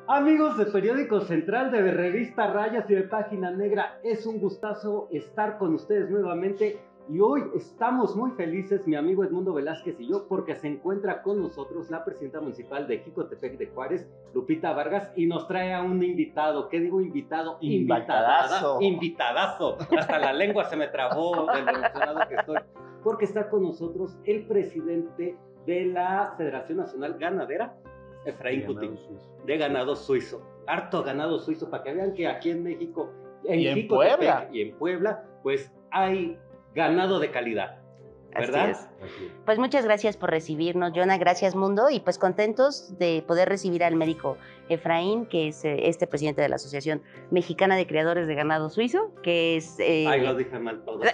Amigos de Periódico Central, de Revista Rayas y de Página Negra, es un gustazo estar con ustedes nuevamente y hoy estamos muy felices, mi amigo Edmundo Velázquez y yo, porque se encuentra con nosotros la presidenta municipal de Jicotepec de Juárez, Lupita Vargas, y nos trae a un invitado. ¿Qué digo invitado? Invitadazo. Hasta la lengua se me trabó de lo emocionado que estoy, porque está con nosotros el presidente de la Federación Nacional Ganadera, Efraín Putin, de ganado suizo. Harto ganado suizo, para que vean que aquí en México, en Jicotepec y en Puebla, pues hay ganado de calidad, ¿verdad? Así es. Pues muchas gracias por recibirnos, Jonah, gracias mundo, y pues contentos de poder recibir al médico Efraín, que es este presidente de la Asociación Mexicana de Criadores de Ganado Suizo, que es... Ay, lo dije mal todo.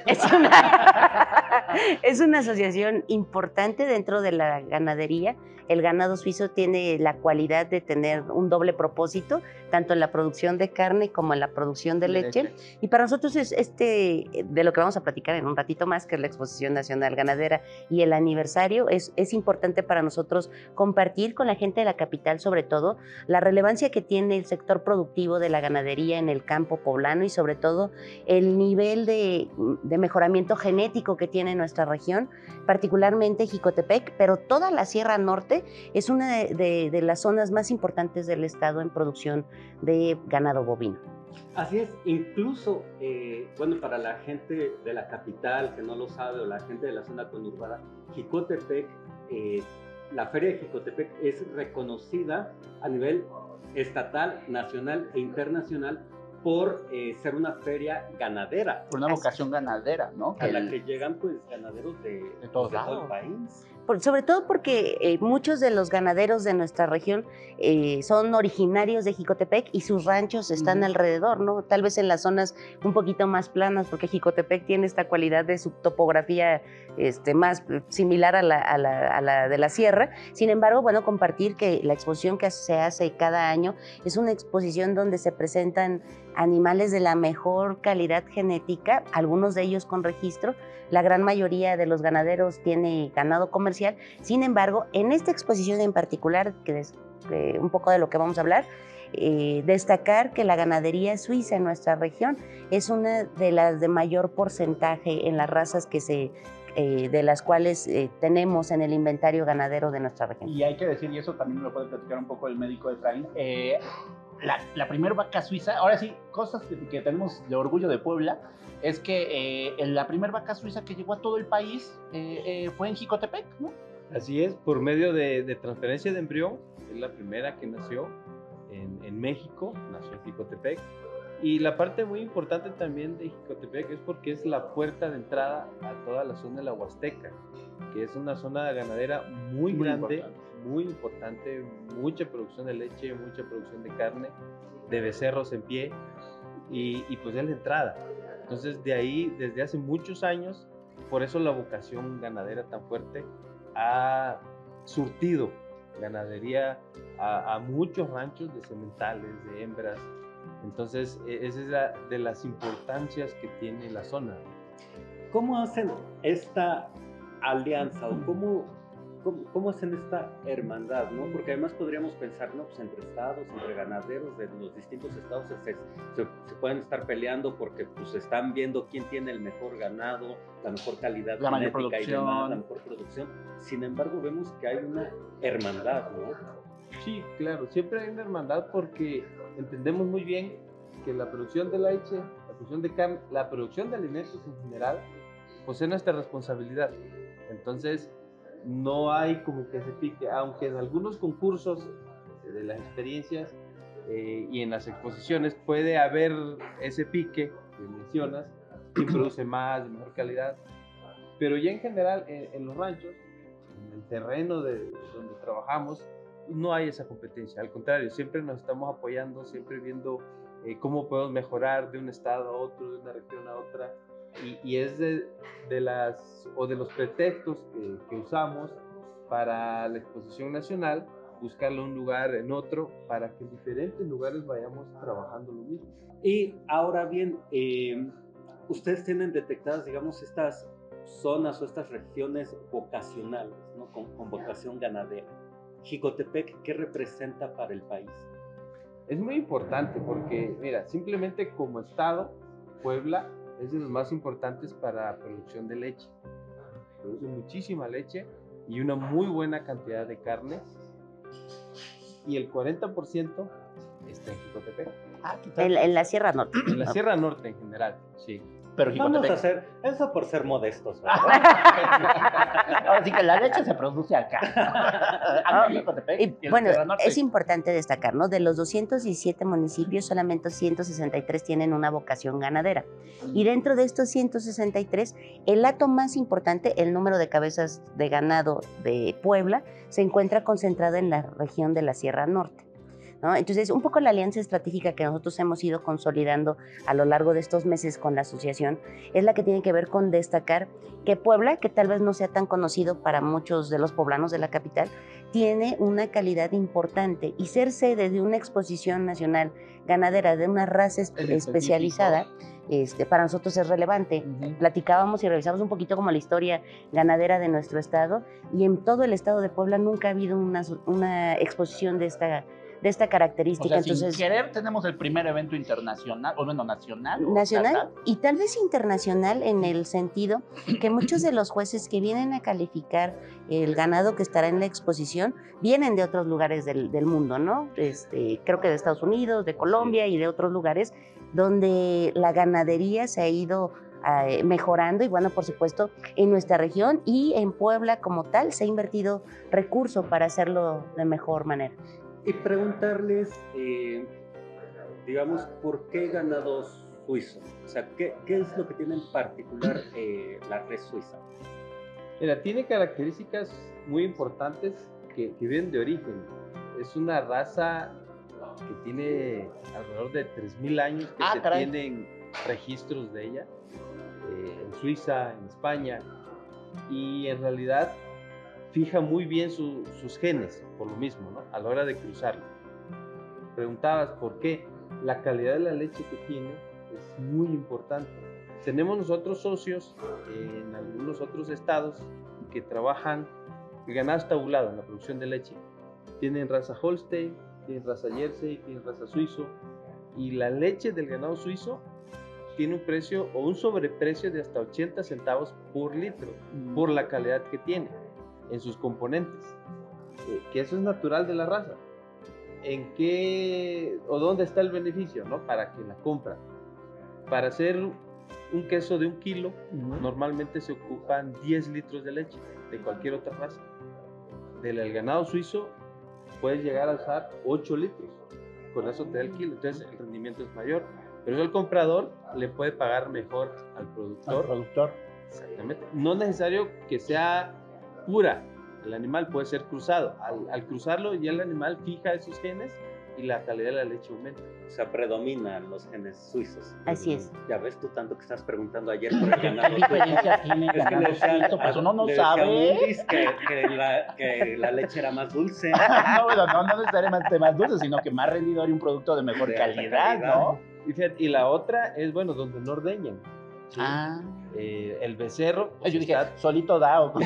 Es una asociación importante dentro de la ganadería. El ganado suizo tiene la cualidad de tener un doble propósito, tanto en la producción de carne como en la producción de leche. Y para nosotros es de lo que vamos a platicar en un ratito más, que es la Exposición Nacional Ganadera y el aniversario, es importante para nosotros compartir con la gente de la capital, sobre todo, la relevancia que tiene el sector productivo de la ganadería en el campo poblano y sobre todo el nivel de mejoramiento genético que tiene nuestra región, particularmente Jicotepec, pero toda la Sierra Norte es una de las zonas más importantes del estado en producción de ganado bovino. Así es, incluso, bueno, para la gente de la capital que no lo sabe o la gente de la zona conurbada, Jicotepec, la Feria de Jicotepec es reconocida a nivel estatal, nacional e internacional por ser una feria ganadera. Por una vocación ganadera, ¿no? A la que llegan pues ganaderos de todo el país. Sobre todo porque muchos de los ganaderos de nuestra región son originarios de Jicotepec y sus ranchos están alrededor, ¿no? Tal vez en las zonas un poquito más planas, porque Jicotepec tiene esta cualidad de su topografía más similar a la de la sierra. Sin embargo, bueno, compartir que la exposición que se hace cada año es una exposición donde se presentan animales de la mejor calidad genética, algunos de ellos con registro. La gran mayoría de los ganaderos tiene ganado comercial. Sin embargo, en esta exposición en particular, que es un poco de lo que vamos a hablar, destacar que la ganadería suiza en nuestra región es una de las de mayor porcentaje en las razas de las cuales tenemos en el inventario ganadero de nuestra región. Y hay que decir, y eso también me lo puede platicar un poco el médico Efraín, la primera vaca suiza, ahora sí, cosas que tenemos de orgullo de Puebla, es que la primera vaca suiza que llegó a todo el país fue en Jicotepec, ¿no? Así es, por medio de transferencia de embrión, es la primera que nació en México, nació en Jicotepec. Y la parte muy importante también de Jicotepec es porque es la puerta de entrada a toda la zona de la Huasteca, que es una zona ganadera muy grande, muy importante, mucha producción de leche, mucha producción de carne, de becerros en pie, y pues es la entrada. Entonces de ahí, desde hace muchos años, por eso la vocación ganadera tan fuerte ha surtido ganadería a muchos ranchos de sementales, de hembras. Entonces esa es de las importancias que tiene la zona. ¿Cómo hacen esta alianza o cómo hacen esta hermandad, ¿no? Porque además podríamos pensar, ¿no? Pues entre estados, entre ganaderos de los distintos estados se pueden estar peleando porque pues están viendo quién tiene el mejor ganado, la mejor calidad la genética y demás, la mejor producción. Sin embargo, vemos que hay una hermandad, ¿no? Sí, claro, siempre hay una hermandad porque entendemos muy bien que la producción de leche, la producción de carne, la producción de alimentos en general, pues es nuestra responsabilidad. Entonces, no hay como que se pique, aunque en algunos concursos de las experiencias y en las exposiciones puede haber ese pique que mencionas, quién produce más, de mejor calidad, pero ya en general en los ranchos, en el terreno donde trabajamos, no hay esa competencia, al contrario, siempre nos estamos apoyando, siempre viendo cómo podemos mejorar de un estado a otro, de una región a otra, y es de los pretextos que usamos para la exposición nacional, buscarle un lugar en otro para que en diferentes lugares vayamos trabajando lo mismo. Y ahora bien, ustedes tienen detectadas, digamos, estas zonas o estas regiones vocacionales, ¿no? Con vocación ganadera. Jicotepec, ¿qué representa para el país? Es muy importante porque, mira, simplemente como estado, Puebla es de los más importantes para la producción de leche. Produce muchísima leche y una muy buena cantidad de carne. Y el 40% está en Jicotepec. En la Sierra Norte. En la Sierra Norte en general, sí. Pero Vamos a Jicotepec. hacer eso por ser modestos, ¿verdad? Ahora sí que la leche se produce acá. Acá en Jicotepec. Y en la bueno, Sierra Norte. es importante destacar, ¿no? De los 217 municipios, solamente 163 tienen una vocación ganadera. Y dentro de estos 163, el dato más importante, el número de cabezas de ganado de Puebla, se encuentra concentrado en la región de la Sierra Norte, ¿no? Entonces, un poco la alianza estratégica que nosotros hemos ido consolidando a lo largo de estos meses con la asociación es la que tiene que ver con destacar que Puebla, que tal vez no sea tan conocido para muchos de los poblanos de la capital, tiene una calidad importante y ser sede de una exposición nacional ganadera de una raza especializada, para nosotros es relevante. Platicábamos y revisamos un poquito como la historia ganadera de nuestro estado y en todo el estado de Puebla nunca ha habido una exposición de esta característica. O sea, Entonces, sin querer tenemos el primer evento internacional, o bueno, nacional. o nacional estatal. y tal vez internacional en el sentido que muchos de los jueces que vienen a calificar el ganado que estará en la exposición vienen de otros lugares del mundo, ¿no? Creo que de Estados Unidos, de Colombia y de otros lugares donde la ganadería se ha ido mejorando y bueno, por supuesto, en nuestra región y en Puebla como tal se ha invertido recursos para hacerlo de mejor manera. Y preguntarles, digamos, ¿por qué ganado suizo? O sea, ¿qué es lo que tiene en particular la res suiza? Mira, tiene características muy importantes que vienen de origen. Es una raza que tiene alrededor de 3.000 años que tienen registros de ella en Suiza, en España, y en realidad fija muy bien sus genes, por lo mismo, ¿no? A la hora de cruzarlo. Preguntabas por qué. La calidad de la leche que tiene es muy importante. Tenemos nosotros socios en algunos otros estados que trabajan el ganado estabulado en la producción de leche. Tienen raza Holstein, tienen raza Jersey, tienen raza suizo, y la leche del ganado suizo tiene un precio o un sobreprecio de hasta 80 centavos por litro por la calidad que tiene en sus componentes, que eso es natural de la raza. ¿En qué o dónde está el beneficio, no? Para que la compran. Para hacer un queso de 1 kilo, normalmente se ocupan 10 litros de leche de cualquier otra raza. Del ganado suizo puedes llegar a usar 8 litros. Con eso te da el kilo, entonces el rendimiento es mayor. Pero el comprador le puede pagar mejor al productor. Exactamente. No es necesario que sea pura. El animal puede ser cruzado. Al cruzarlo ya el animal fija esos genes y la calidad de la leche aumenta. O sea, predominan los genes suizos. Así es. Ya ves tú tanto que estás preguntando ayer por el ganado. ¿Qué diferencia tiene el ganado suizo? Pues uno no sabe. Que la leche era más dulce. No necesariamente más dulce, sino que más rendidor y un producto de mejor calidad, ¿no? Y la otra es, bueno, donde no ordeñan. ¿Sí? El becerro. Pues yo dije, solito da. ¿O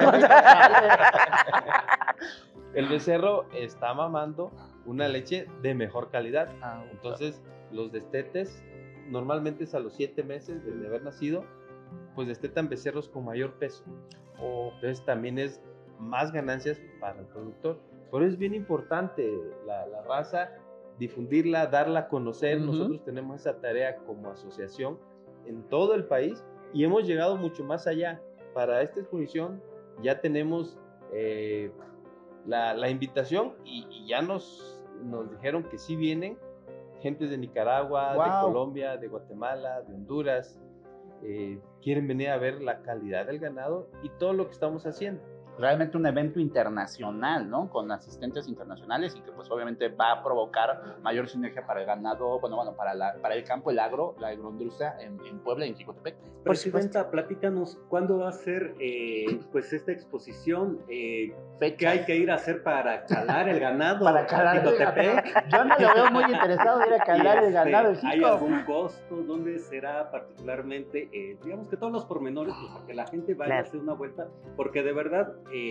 el becerro está mamando una leche de mejor calidad. Entonces, los destetes, normalmente es a los 7 meses de haber nacido, pues destetan becerros con mayor peso. Entonces, también es más ganancias para el productor. Por eso es bien importante la raza, difundirla, darla a conocer. Nosotros tenemos esa tarea como asociación en todo el país y hemos llegado mucho más allá. Para esta exposición ya tenemos la invitación y ya nos dijeron que sí vienen gentes de Nicaragua, de Colombia, de Guatemala, de Honduras. Quieren venir a ver la calidad del ganado y todo lo que estamos haciendo. Realmente un evento internacional, ¿no? Con asistentes internacionales y que pues obviamente va a provocar mayor sinergia para el ganado, bueno, para el campo, el agro, la agroindustria en Puebla y en Jicotepec. Presidenta, platícanos, ¿cuándo va a ser pues esta exposición? ¿Qué hay que ir a hacer para calar el ganado? Para calar el ganado. Yo no lo veo muy interesado de ir a calar el ganado. ¿Hay algún costo? ¿Dónde será particularmente? Digamos que todos los pormenores, pues, para que la gente vaya a hacer una vuelta, porque de verdad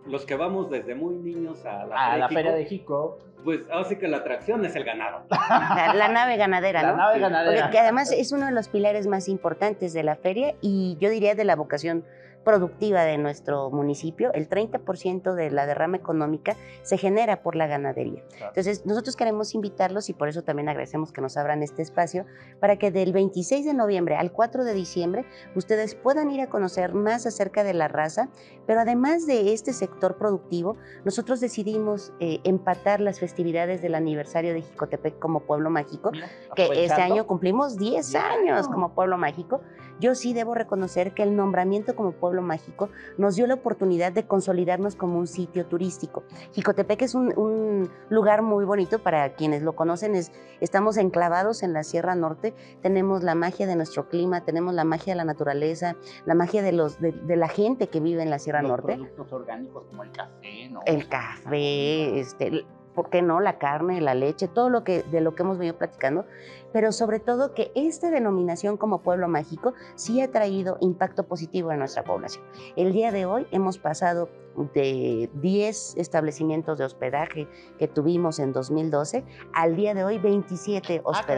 los que vamos desde muy niños a la Jico, feria de Jico. pues ahora sí que la atracción es el ganado. La nave ganadera, ¿no? La nave ganadera. Porque, que además es uno de los pilares más importantes de la feria y yo diría de la vocación productiva de nuestro municipio. El 30% de la derrama económica se genera por la ganadería. Claro. Entonces, nosotros queremos invitarlos y por eso también agradecemos que nos abran este espacio para que del 26 de noviembre al 4 de diciembre ustedes puedan ir a conocer más acerca de la raza, pero además de este sector productivo, nosotros decidimos empatar las festividades del aniversario de Jicotepec como pueblo mágico, Mira, que este aprovechando. año cumplimos 10 años como pueblo mágico. Yo sí debo reconocer que el nombramiento como pueblo mágico nos dio la oportunidad de consolidarnos como un sitio turístico. Jicotepec es un lugar muy bonito para quienes lo conocen. Estamos enclavados en la Sierra Norte, tenemos la magia de nuestro clima, tenemos la magia de la naturaleza, la magia de la gente que vive en la Sierra Los Norte. productos orgánicos como el café, ¿no? El café, ¿por qué no? La carne, la leche, todo de lo que hemos venido platicando, pero sobre todo que esta denominación como pueblo mágico sí ha traído impacto positivo en nuestra población. El día de hoy hemos pasado de 10 establecimientos de hospedaje que tuvimos en 2012 al día de hoy 27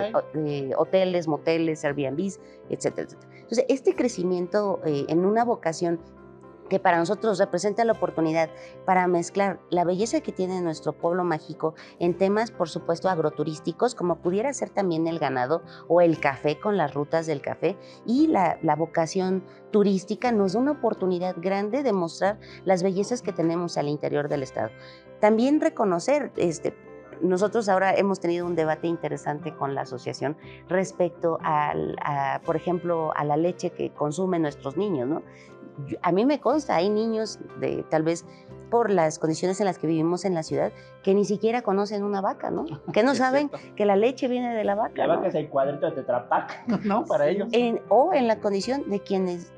hoteles, moteles, Airbnbs, etcétera, etcétera. Entonces, este crecimiento en una vocación que para nosotros representa la oportunidad para mezclar la belleza que tiene nuestro pueblo mágico en temas, por supuesto, agroturísticos, como pudiera ser también el ganado o el café con las rutas del café, y la vocación turística nos da una oportunidad grande de mostrar las bellezas que tenemos al interior del estado. También reconocer, nosotros ahora hemos tenido un debate interesante con la asociación respecto por ejemplo, a la leche que consumen nuestros niños, ¿no? A mí me consta, hay niños, tal vez por las condiciones en las que vivimos en la ciudad, que ni siquiera conocen una vaca, ¿no? Que no saben que la leche viene de la vaca. La vaca ¿no? es el cuadrito de Tetra Pak, ¿no? Para ellos. O en la condición de quienes,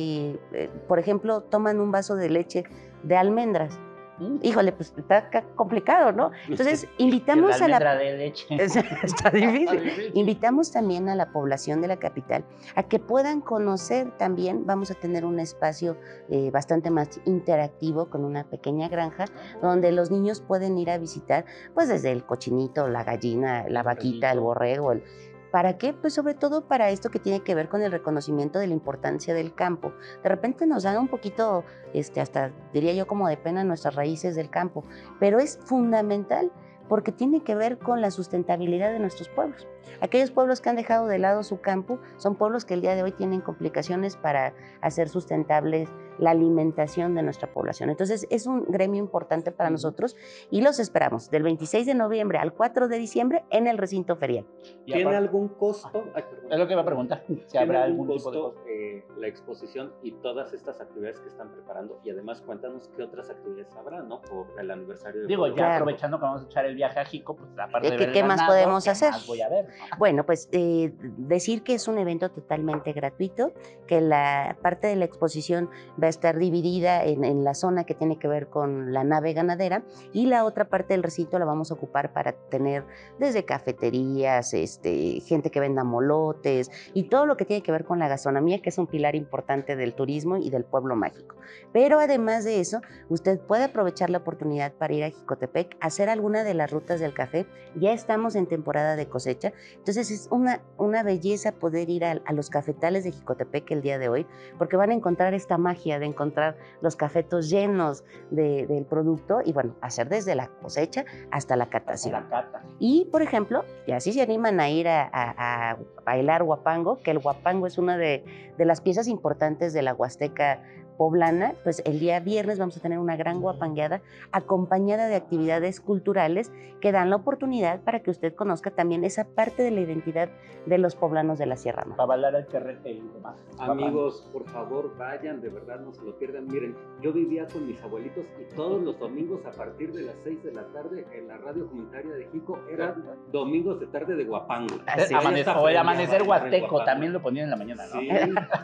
por ejemplo, toman un vaso de leche de almendras. Híjole, pues está complicado, ¿no? Entonces, invitamos a la... de leche. Está difícil. Invitamos también a la población de la capital a que puedan conocer también, vamos a tener un espacio bastante más interactivo con una pequeña granja donde los niños pueden ir a visitar, pues desde el cochinito, la gallina, la vaquita, el borrego, ¿para qué? Pues sobre todo para esto que tiene que ver con el reconocimiento de la importancia del campo. De repente nos dan un poquito, hasta diría yo como de pena nuestras raíces del campo, pero es fundamental porque tiene que ver con la sustentabilidad de nuestros pueblos. Aquellos pueblos que han dejado de lado su campo son pueblos que el día de hoy tienen complicaciones para hacer sustentables la alimentación de nuestra población. Entonces es un gremio importante para nosotros y los esperamos del 26 de noviembre al 4 de diciembre en el recinto ferial. ¿Tiene algún costo? Es lo que iba a preguntar. Si habrá algún tipo de costo. La exposición y todas estas actividades que están preparando, y además cuéntanos qué otras actividades habrá, ¿no? Por el aniversario de Digo, ya aprovechando que vamos a echar el viaje a Jico, pues aparte de ver ¿qué más podemos hacer? Más voy a ver. Bueno, pues decir que es un evento totalmente gratuito, que la parte de la exposición va a estar dividida en la zona que tiene que ver con la nave ganadera y la otra parte del recinto la vamos a ocupar para tener desde cafeterías, gente que venda molotes y todo lo que tiene que ver con la gastronomía, que es un pilar importante del turismo y del pueblo mágico. Pero además de eso, usted puede aprovechar la oportunidad para ir a Jicotepec, hacer alguna de las rutas del café. Ya estamos en temporada de cosecha, entonces es una belleza poder ir a los cafetales de Jicotepec el día de hoy, porque van a encontrar esta magia de encontrar los cafetos llenos del producto y bueno, hacer desde la cosecha hasta la catación. La cata. Y, por ejemplo, ya si se animan a ir a bailar huapango, que el huapango es una de las piezas importantes de la Huasteca poblana, pues el día viernes vamos a tener una gran guapangueada acompañada de actividades culturales que dan la oportunidad para que usted conozca también esa parte de la identidad de los poblanos de la Sierra Norte. Para bailar el perrete y demás. Amigos, por favor, vayan, de verdad, no se lo pierdan. Miren, yo vivía con mis abuelitos y todos los domingos a partir de las 6 de la tarde en la radio comunitaria de Jico eran domingos de tarde de guapango. O el amanecer huasteco, también lo ponían en la mañana, ¿no? Sí,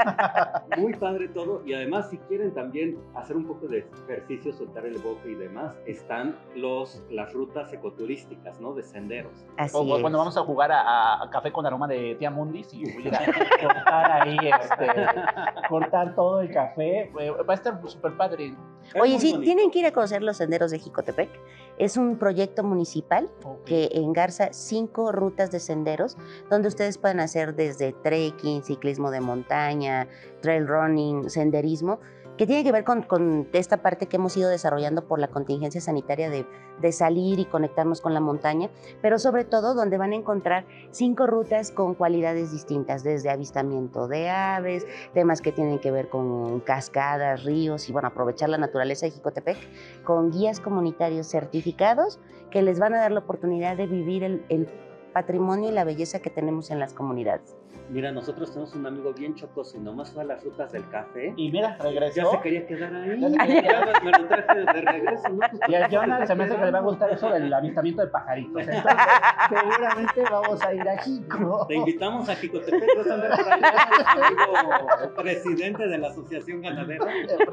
muy padre todo. Y además, si quieren también hacer un poco de ejercicio, soltar el bote y demás, están las rutas ecoturísticas, ¿no? De senderos. Así es. Bueno, vamos a jugar a café con aroma de tía Mundis y voy a cortar ahí, cortar todo el café. Va a estar súper padre. Es Oye, muy sí, bonito. tienen que ir a conocer los senderos de Jicotepec. Es un proyecto municipal que engarza 5 rutas de senderos donde ustedes pueden hacer desde trekking, ciclismo de montaña, trail running, senderismo, que tiene que ver con esta parte que hemos ido desarrollando por la contingencia sanitaria de salir y conectarnos con la montaña, pero sobre todo donde van a encontrar 5 rutas con cualidades distintas, desde avistamiento de aves, temas que tienen que ver con cascadas, ríos y bueno, aprovechar la naturaleza de Jicotepec, con guías comunitarios certificados que les van a dar la oportunidad de vivir el patrimonio y la belleza que tenemos en las comunidades. Mira, nosotros tenemos un amigo bien chocoso y nomás fue a las rutas del café. Y mira, regresó. Ya se quería quedar ahí. Ya se quería Ya me lo traje de regreso, ¿no? Y a Jonah se me hace que le va a gustar eso del avistamiento de pajaritos. Entonces, seguramente vamos a ir a Jico. Te invitamos a Jicotepec, vas a andar por allá, amigo presidente de la Asociación Ganadera.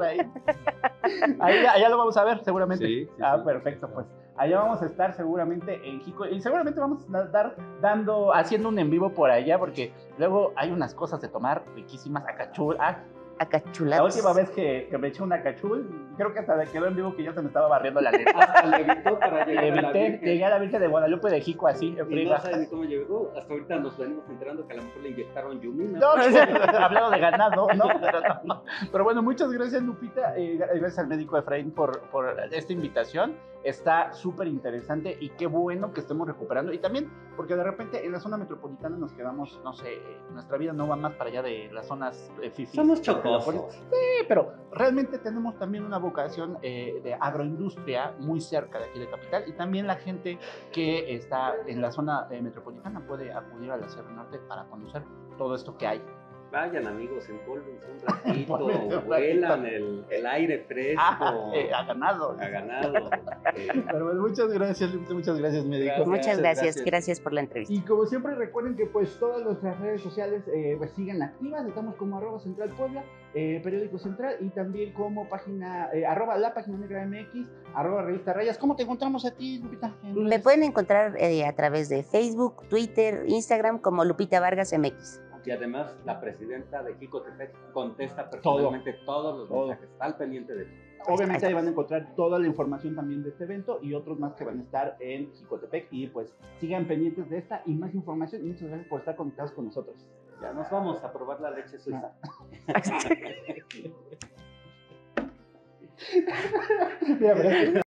Allá lo vamos a ver, seguramente. Sí, sí. Perfecto, pues. Allá vamos a estar seguramente en Jico. Y seguramente vamos a estar haciendo un en vivo por allá, porque luego hay unas cosas de tomar riquísimas. Acachul. Acachulados. La última vez que me eché una cachul, creo que hasta me quedó en vivo que ya se me estaba barriendo la lengua. Hasta le evitó para llegar a la Virgen. Llegué a la Virgen de Guadalupe de Jico así, en Y friga. no sabe ni cómo llegó. Hasta ahorita nos venimos enterando que a lo mejor le inyectaron yumina. No, hablado de ganado, ¿no? Pero bueno, muchas gracias, Lupita. Gracias al médico Efraín por esta invitación. Está súper interesante y qué bueno que estemos recuperando. Y también porque de repente en la zona metropolitana nos quedamos, no sé, nuestra vida no va más para allá de las zonas fifís. Somos chocosos. Sí, pero realmente tenemos también una vocación de agroindustria muy cerca de aquí de Capital. Y también la gente que está en la zona metropolitana puede acudir a la Sierra Norte para conocer todo esto que hay. Vayan, amigos, empólvense un ratito, huelan el aire fresco. A ganado. A ganado. Pero bueno, muchas gracias, Lupita, muchas gracias, médico. Muchas gracias por la entrevista. Y como siempre, recuerden que pues todas nuestras redes sociales pues siguen activas. Estamos como @centralpuebla, periódico central, y también como página, @la página negra MX, @revista Rayas. ¿Cómo te encontramos a ti, Lupita? Me pueden encontrar a través de Facebook, Twitter, Instagram como Lupita Vargas MX. Y además, la presidenta de Jicotepec contesta personalmente todos los mensajes. Está al pendiente de todo. Obviamente ahí van a encontrar toda la información también de este evento y otros más que van a estar en Jicotepec. Y pues sigan pendientes de esta y más información. Y muchas gracias por estar conectados con nosotros. Ya nos vamos a probar la leche suiza. Mira, pero